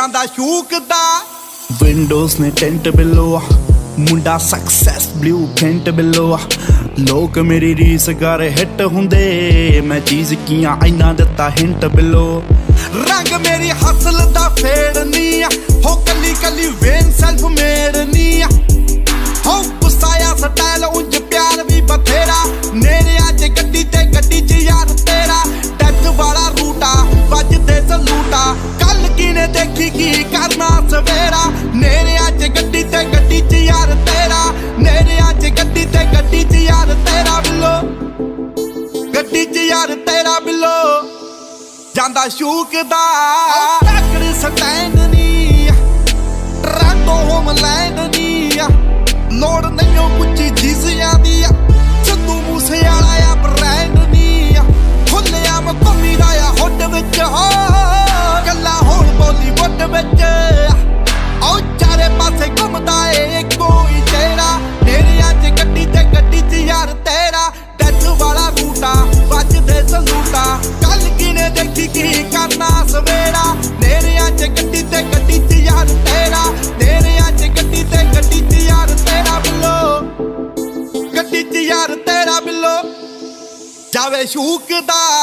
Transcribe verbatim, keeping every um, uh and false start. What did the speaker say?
ਜਾਂਦਾ ਸ਼ੂਕਦਾ। ਵਿੰਡੋਜ਼ ਨੇ ਟੈਂਟ ਬਿਲੋ ਮੁੰਡਾ ਸਕਸੈਸ ਬਲੂ ਪ੍ਰਿੰਟ ਬਿਲੋ। ਲੋਕ ਮੇਰੀ ਰੀਸ ਕਰ ਹਿੱਟ ਹੁੰਦੇ ਮੈਂ ਚੀਜ਼ ਕੀਆਂ ਇੰਨਾ ਦਿੱਤਾ ਹਿੰਟ ਬਿਲੋ। ਰੰਗ ਮੇਰੀ ਹਸਲ ਦਾ ਫੇੜਨੀ ਆ ਹੋ ਕੱਲੀ ਕੱਲੀ ਵੇਨ ਸੈਲਫ ਮੇੜਨੀ ਆ ਹੋ ਗੁੱਸਾਇਆ ਸਟਾਈਲ ਉਂਝ ਪਿਆਰ ਵੀ ਬਥੇਰਾ। ਨੇੜਿਆਂ ਚ ਗੱਡੀ ਤੇ ਗੱਡੀ ਚ ਯਾਰ ਤੇਰਾ ਡੈਥ ਵਾਲਾ ਰੂਟਾ ਵੱਜਦੇ ਸਲੂਟਾ। ਕੱਲ ਕਿਨੇ ਦੇਖੀ ਕੀ ਕਰਨਾ ਸਵੇਰਾ। ਨੇੜਿਆਂ ਚ ਗੱਡੀ ਤੇ ਗੱਡੀ ਚ ਯਾਰ ਤੇਰਾ। ਨੇੜਿਆਂ ਚ ਗੱਡੀ ਤੇ ਗੱਡੀ ਚ ਯਾਰ ਤੇਰਾ ਬਿੱਲੋ। ਗੱਡੀ ਚ ਯਾਰ ਤੇਰਾ ਬਿੱਲੋ ਜਾਂਦਾ ਸ਼ੂਕਦਾ। ਟੱਕਰ ਸਟੈਂਡ ਨੀ ਟਰਾਂਟੋ ਹੋਮਲੈਂਡ ਨੀ ਲੋੜ ਨਹੀਂ ਕੁੱਚੀ ਜੀਜ਼ਿਆਂ ਦੀ ਸਿੱਧੂ ਮੂਸੇ ਵਾਲਾ ਆ ਬ੍ਰੈਂਡ ਨੀ ਖੁੱਲਿਆ ਮੈਂ ਘੁੰਮੀ ਦਾ ਆ ਹੁੱਡ ਵਿੱਚ ਹੋ ਗੱਲਾਂ ਹੁਣ ਬਾਲੀਵੁੱਡ ਵਿੱਚ ਉਹ ਚਾਰੇ ਪਾਸੇ ਘੁੰਮਦਾ ਏ ਕੋਈ ਤੇਰਾ। ਨੇੜਿਆਂ ਚ ਗੱਡੀ ਤੇ ਗੱਡੀ ਚ ਯਾਰ ਤੇਰਾ ਡੈਥ ਵਾਲਾ ਰੂਟਾ ਵੱਜਦੇ ਸਲੂਟਾ। ਕੱਲ ਕਿਨੇ ਦੇਖੀ ਕੀ ਕਰਨਾ ਸਵੇਰਾ। ਨੇੜਿਆਂ ਚ ਗੱਡੀ ਤੇ ਗੱਡੀ ਚ ਯਾਰ ਤੇਰਾ। ਨੇੜਿਆਂ ਚ ਗੱਡੀ ਤੇ ਗੱਡੀ ਚ ਯਾਰ ਤੇਰਾ ਬਿੱਲੋ। ਗੱਡੀ ਚ ਯਾਰ ਤੇਰਾ ਬਿੱਲੋ ਜਾਵੇ ਸ਼ੂਕਦਾ।